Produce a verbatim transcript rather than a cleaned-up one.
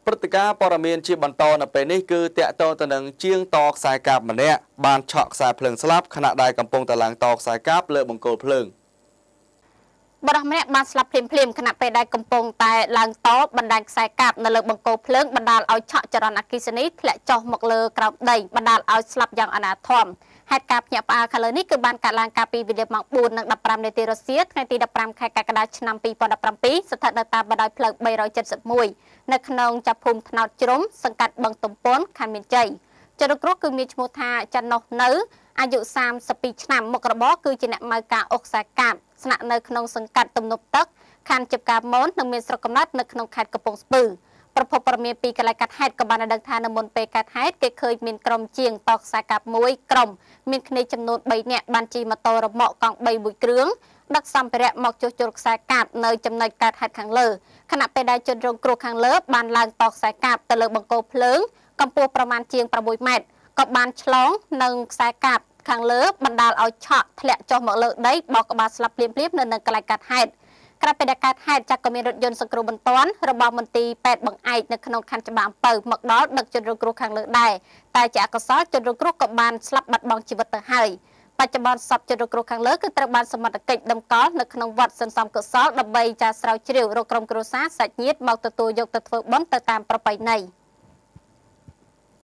ព្រឹត្តិការណ៍ព័ត៌មានជាបន្តនៅពេលនេះគឺតាក់ទងទៅនឹងជាងតខ្សែកាបម្នាក់បានឆក់ខ្សែភ្លើងស្លាប់ខណៈដែលកំពុងតែឡើងតខ្សែកាបលើបង្គោលភ្លើងបរិះម្នាក់បានស្លាប់ភ្លាមភ្លាមខណៈពេលដែលកំពុងតែឡើងតបណ្ដាញខ្សែកាបនៅលើបង្គោលភ្លើងបណ្ដាលឲ្យឆក់ចរន្តអគ្គិសនីធ្លាក់ចុះមកលើក្រោមដីបណ្ដាលឲ្យស្លាប់យ៉ាងអនាធមហេតុការណ៍ភ្ញាក់ផ្អើលខាងលើនេះគឺបានកើតឡើងកាលពីវេលាម៉ោងបួននិងដប់ប្រាំនាទីរសៀលថ្ងៃទីដប់ប្រាំខែកក្កដាឆ្នាំពីរពាន់ដប់ប្រាំពីរស្ថិតនៅតាមបណ្ដោយផ្លូវបីរយเจ็ดสิบเอ็ดនៅក្នុងចាប់ភូមិថ្នោតជ្រុំសង្កាត់បឹងទំពាន់ខណ្ឌមានជ័យជនរងគ្រោះគឺមានឈ្មោះថាច័ន្ទនោះនៅអាយុសាមសិបពីរឆ្នាំមុខរបរគឺជាអ្នកម៉ៅការអុកខ្សែកាបស្នាក់នៅក្នុងសង្កាត់ទំនប់ទឹកខណ្ឌជាបការមននិងមានស្រុកកំណើតនៅក្នុងខេត្តកំពង់ស្ពឺប្រពន្ធព័ត៌មានពីកន្លែងកាត់ហេតុក៏បានដឹងថានៅមុនពេលកាត់ហេតុគេឃើញមានក្រុមជាងតខ្សែកាបមួយក្រុមមានគ្នាចំនួនបីនាក់បានជិះម៉ូតូរ៉ឺម៉កកង់បីមួយគ្រឿងដឹកសម្ភារៈមកជួសជុលខ្សែកាបនៅចំណុចកាត់ហេតុខាងលើខណៈពេលដែលជនរងគ្រោះខាងលើបានឡើងតខ្សែកាបទៅលើបង្គោលភ្លើងកម្ពស់ប្រមាណជាងប្រាំមួយម៉ែត្រក៏បានឆ្លងនឹងខ្សែកាបខាងលើបណ្ដាលឲ្យឆក់ធ្លាក់ចុះមកលើដីបោកក្បាលស្លាប់ភ្លាមៗនៅនឹងកន្លែងកាត់ហេតុក្រៅពីដែលកើតហេតុចាក់ក៏មានរថយន្តសង្គ្រោះបន្ទាន់របស់មន្ទីរពេទ្យបង្អែកនៅក្នុងខណ្ឌច្បារអំពៅមកដល់ដឹកជនរងគ្រោះខាងលើដែរតែជាអកុសលជនរងគ្រោះក៏បានស្លាប់បាត់បង់ជីវិតទៅហើយបច្ចុប្បន្នសពជនរងគ្រោះខាងលើគឺត្រូវបានសមត្ថកិច្ចតម្កល់នៅក្នុងវត្តសន្សំកុសលដើម្បីចាស្រាវជ្រាវរកក្រុមគ្រួសារសាច់ញាតិមកទទួលយកទៅធ្វើបុណ្យទៅតាមប្រពៃណី